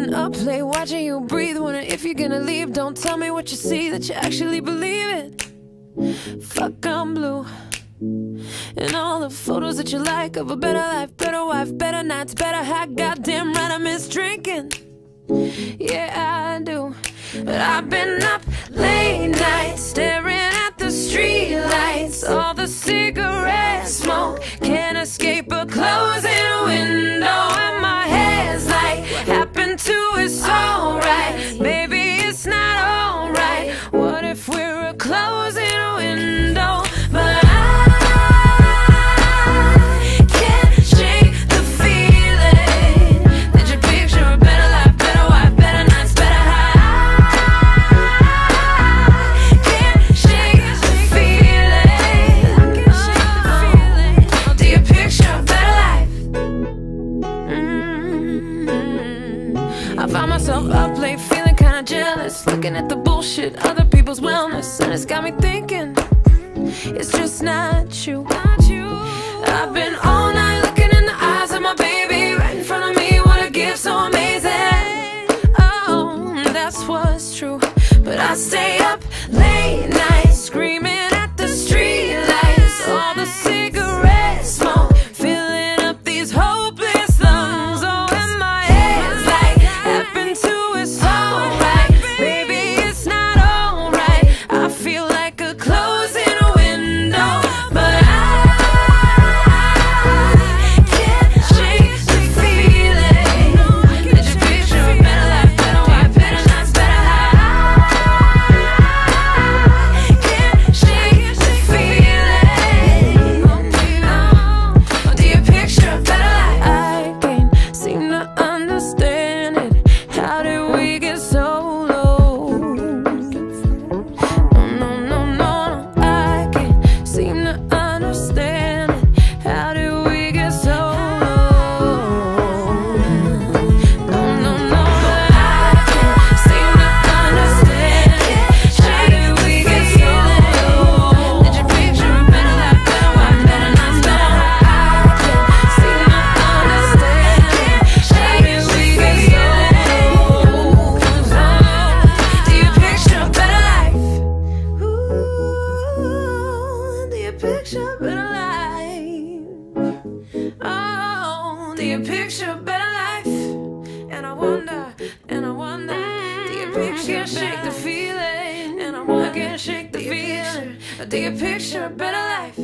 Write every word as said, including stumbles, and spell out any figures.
been up late watching you breathe, wondering if you're gonna leave. Don't tell me what you see, that you actually believe it. Fuck, I'm blue. And all the photos that you like of a better life, better wife, better nights, better high. Goddamn right I miss drinking. Yeah, I do. But I've been up late nights, staring at the street lights. All the cigarette smoke can't escape a closing window. And my head's like, what happened to it's alright. Baby, it's not alright. What if we're a closing window? But I found myself up late feeling kinda jealous, looking at the bullshit, other people's wellness, and it's got me thinking, it's just not you. I've been all night looking in the eyes of my baby, right in front of me, what a gift so amazing. Oh, that's what's true. But I stay up late nights, screaming at the street lights. All the cigarette smoke filling up these hopeless lungs. Oh, and my head's like, happened to us alright. Baby, it's not alright. I feel like a closing window, but I can't shake the feeling that you picture a better life, better wife, better nights, better high. Can't shake the feeling. Oh, do you picture a better life? I can't seem to understand it. How did we get so low? No, no, no, no, I can't seem to understand it. How did we get so low? No, no, no, but I can't seem to understand it. How did we get so low? Did you picture a better life, better wife, better nights, better high? I can't seem to understand it. How did we get so low? Do you picture a better life? Ooh, do you picture a better life? Oh, do you picture a better life? And I wonder, and I wonder, do you picture, shake the feeling? And I wonder, can't shake the feeling. Do you picture a better life?